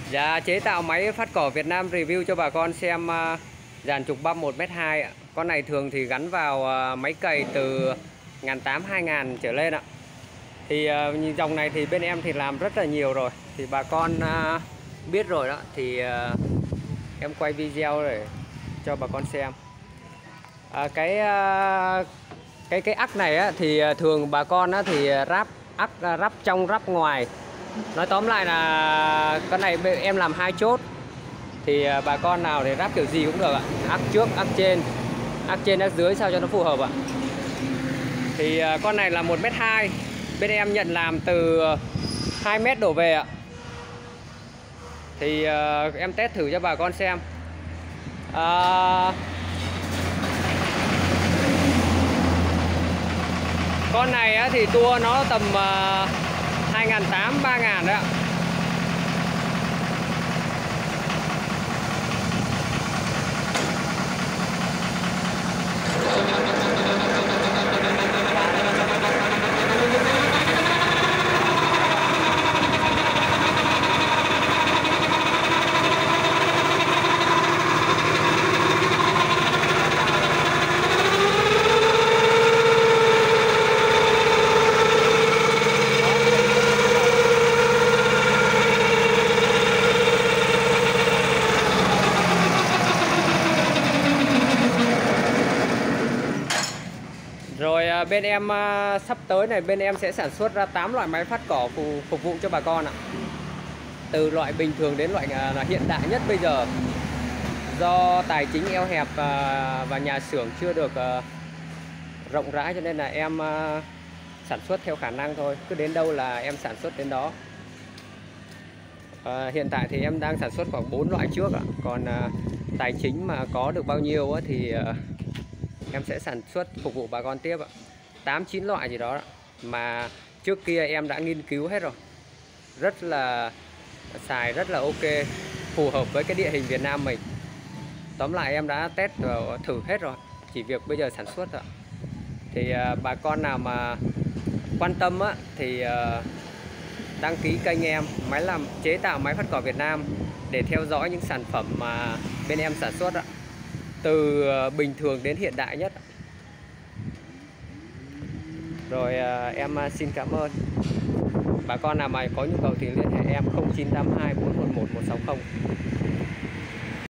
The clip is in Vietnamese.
Dạ, chế tạo máy phát cỏ Việt Nam review cho bà con xem dàn trục băm 1m2 ạ. Con này thường thì gắn vào máy cày từ 1.800-2.000 trở lên ạ. Thì dòng này thì bên em thì làm rất là nhiều rồi. Thì bà con biết rồi đó. Thì em quay video để cho bà con xem. Cái ắc này á, thì thường bà con á, thì ráp trong ráp ngoài. Nói tóm lại là con này em làm 2 chốt. Thì bà con nào thì ráp kiểu gì cũng được ạ. Ắc trước, ắc trên, ắc dưới sao cho nó phù hợp ạ. Thì con này là 1m2. Bên em nhận làm từ 2m đổ về ạ. Thì em test thử cho bà con xem. Con này á, thì tua nó tầm 2.800-3.000 đấy ạ. Rồi bên em sắp tới này bên em sẽ sản xuất ra 8 loại máy phát cỏ phục vụ cho bà con ạ. Từ loại bình thường đến loại hiện đại nhất bây giờ. Do tài chính eo hẹp và nhà xưởng chưa được rộng rãi cho nên là em sản xuất theo khả năng thôi. Cứ đến đâu là em sản xuất đến đó. Hiện tại thì em đang sản xuất khoảng 4 loại trước ạ. Còn tài chính mà có được bao nhiêu thì em sẽ sản xuất phục vụ bà con tiếp ạ. 8-9 loại gì đó mà trước kia em đã nghiên cứu hết rồi. Rất là xài rất là ok, phù hợp với cái địa hình Việt Nam mình. Tóm lại em đã test và thử hết rồi, chỉ việc bây giờ sản xuất rồi. Thì bà con nào mà quan tâm thì đăng ký kênh em chế tạo máy phát cỏ Việt Nam để theo dõi những sản phẩm mà bên em sản xuất ạ. Từ bình thường đến hiện đại nhất. Rồi em xin cảm ơn. Bà con nào mà có nhu cầu thì liên hệ em 0982 411 160.